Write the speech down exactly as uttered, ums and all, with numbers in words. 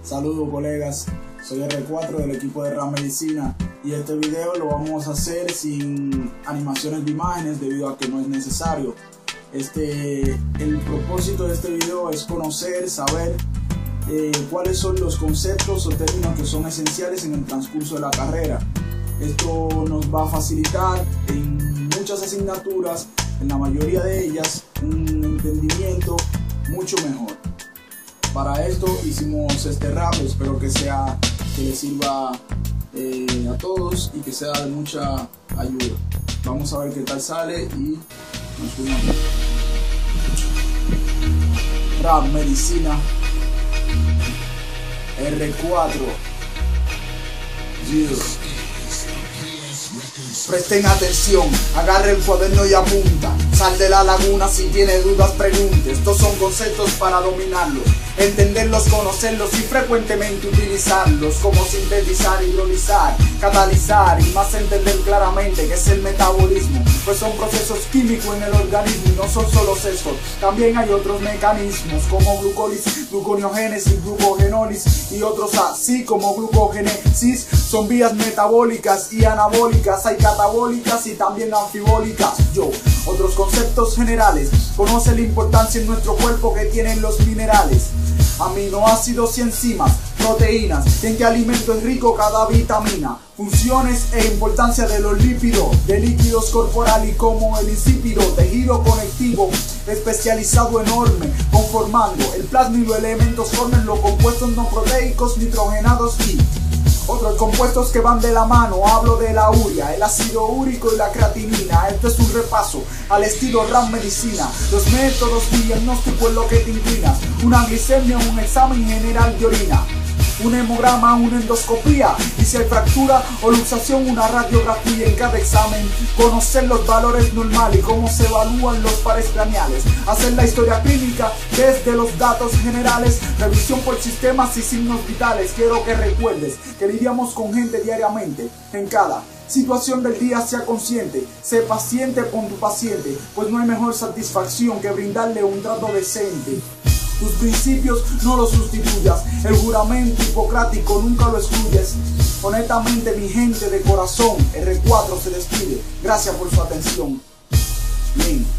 Saludos colegas, soy R cuatro del equipo de RAM Medicina y este video lo vamos a hacer sin animaciones de imágenes debido a que no es necesario. Este, el propósito de este video es conocer, saber eh, cuáles son los conceptos o términos que son esenciales en el transcurso de la carrera. Esto nos va a facilitar en muchas asignaturas, en la mayoría de ellas, un entendimiento mucho mejor. Para esto hicimos este rap, espero que sea que les sirva eh, a todos y que sea de mucha ayuda. Vamos a ver qué tal sale y nos vemos. Rap Medicina R cuatro. Yeah. Presten atención, agarre el cuaderno y apunta. Sal de la laguna, si tiene dudas pregunte. Estos son conceptos para dominarlos, entenderlos, conocerlos y frecuentemente utilizarlos. Como sintetizar, hidrolizar, catalizar y más entender claramente qué es el metabolismo, pues son procesos químicos en el organismo y no son solo estos. También hay otros mecanismos como glucólisis, gluconeogénesis, glucogenólisis y otros así como glucogénesis. Son vías metabólicas y anabólicas, hay catabólicas y también anfibólicas. Yo, otros conceptos generales, conoce la importancia en nuestro cuerpo que tienen los minerales, aminoácidos y enzimas, proteínas, en qué alimento es rico cada vitamina, funciones e importancia de los lípidos, de líquidos corporales y como el insípido tejido conectivo especializado enorme, conformando el plasma y los elementos forman los compuestos no proteicos nitrogenados y otros compuestos que van de la mano. Hablo de la urea, el ácido úrico y la creatinina. Esto es un repaso al estilo RAM Medicina. Los métodos diagnóstico es lo que te inclinas. Una glicemia, un examen general de orina, un hemograma, una endoscopía y si hay fractura o luxación, una radiografía. En cada examen conocer los valores normales y cómo se evalúan los pares craneales, hacer la historia clínica desde los datos generales, revisión por sistemas y signos vitales. Quiero que recuerdes que lidiamos con gente diariamente. En cada situación del día sea consciente, sé paciente con tu paciente, pues no hay mejor satisfacción que brindarle un trato decente. Tus principios no los sustituyas, el juramento hipocrático nunca lo excluyes. Honestamente mi gente de corazón, R cuatro se despide, gracias por su atención. Bien.